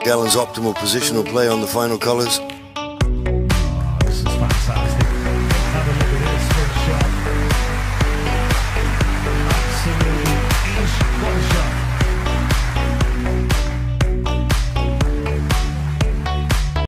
Gallen's optimal positional play on the final colours.